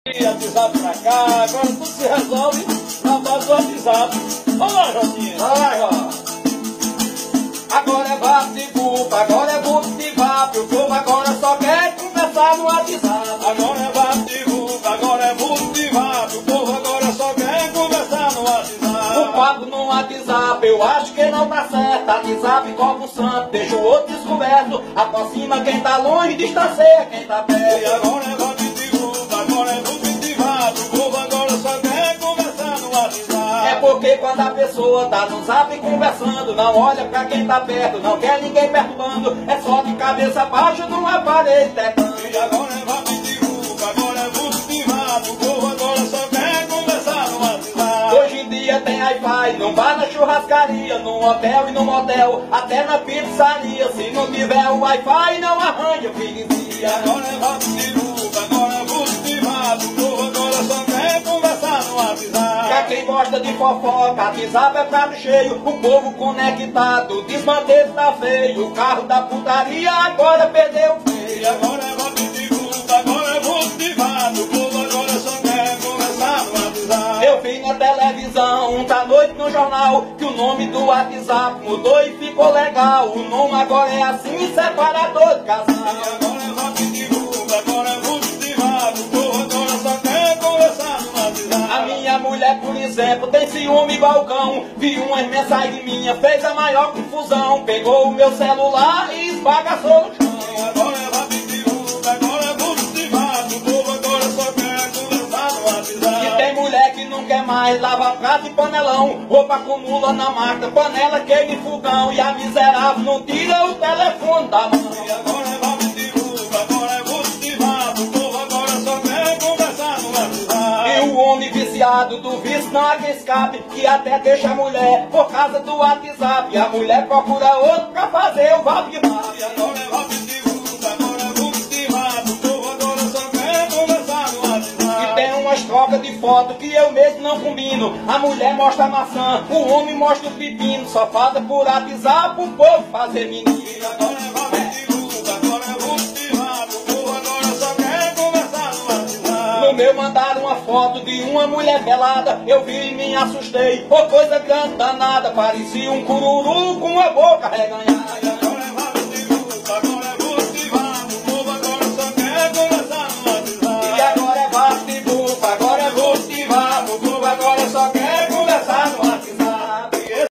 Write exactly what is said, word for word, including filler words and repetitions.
WhatsApp pra cá, agora tudo se resolve na base do WhatsApp. Vamos lá, Jotinha. Vai lá, Jó. Agora é vapo de culpa, agora é vulto de vapo. O povo agora só quer conversar no WhatsApp. Agora é vapo de culpa, agora é vulto de vapo. O povo agora só quer conversar no WhatsApp. O papo no WhatsApp, eu acho que não tá certo. WhatsApp cobre o santo, deixa o outro descoberto. Aproxima quem tá longe, distancia quem tá perto. E agora é vapo de culpa, agora é vulto de vapo. O povo agora só quer conversar no WhatsApp. É porque quando a pessoa tá no zap conversando, não olha pra quem tá perto, não quer ninguém perturbando. É só de cabeça baixa num aparelho teclando. E agora é vapo de culpa, agora é vulto de vapo. O povo agora só quer conversar no WhatsApp. Hoje em dia tem Wi-Fi, não vá na churrascaria, no hotel e no motel, até na pizzaria. Se não tiver o Wi-Fi, não arranja E freguesia. agora é vapo de culpa, agora é vulto de vapo. O povo agora só quer conversar no WhatsApp. Pra quem gosta de fofoca, WhatsApp é prato cheio. O povo conectado, desmantelo tá feio. O carro da putaria agora perdeu o freio. E agora é vapo de culpa, agora é vulto de vapo. O povo agora só quer conversar no WhatsApp. Eu vi na televisão, ontem noite no jornal, que o nome do WhatsApp mudou e ficou legal. O nome agora é assim, separador de E casal. agora é vapo de culpa, agora é vulto de vapo. O povo agora só quer conversar no WhatsApp. A minha mulher, por exemplo, tem ciúme igual cão. Vi umas mensagens minhas, fez a maior confusão. Pegou o meu celular e esbagaçou no chão. E agora é vapo de culpa, agora é vulto de vapo. O povo agora só quer conversar no E WhatsApp. tem mulher que não quer mais lavar prato e panelão. Roupa acumula na máquina, panela queima em fogão. E a miserável não tira o telefone da mão. E agora é vapo de culpa, agora é vulto de vapo. O povo agora só quer conversar no WhatsApp. E o homem viciado do vício não há quem escape, que até deixa a mulher por causa do WhatsApp. E a mulher procura outro pra fazer o vapo de vapo. E agora é vapo de culpa, agora é vulto de vapo. O povo agora só quer conversar no E WhatsApp. tem umas trocas de foto que eu mesmo não combino. A mulher mostra a maçã, o homem mostra o pepino. Só falta por WhatsApp o povo fazer menino. E agora é vapo de culpa, agora é vulto de vapo. O povo agora só quer conversar no WhatsApp. No meu mandaram uma foto de uma mulher pelada. Eu vi e me assustei, ô coisa grande danada. Parecia um cururu com a boca reganhada.